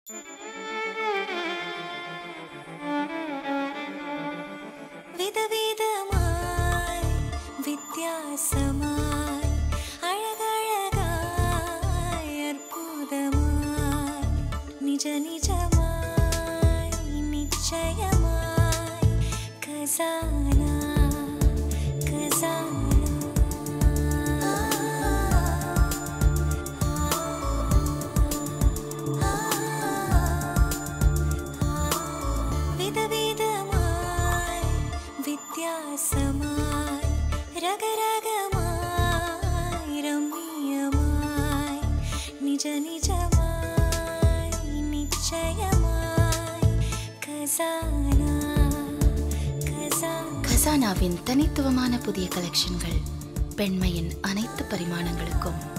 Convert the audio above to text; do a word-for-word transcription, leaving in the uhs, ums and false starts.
விதவிதமாய் வித்தியாசமாய் அழகழகாய் அற்புதமாய் நிஜ நிஜமாய் நிச்சயமாய் கசானா கசானா விதவிதமாய் வித்தியாசமாய் ரகரகமாய் ரம்மியமாய் நிஜ நிஜமாய் நிச்சயமாய் கசானா கசானா கசானாவின் தனித்துவமான புதிய கலெக்ஷன்கள் பெண்மையின் அனைத்து பரிமாணங்களுக்கும்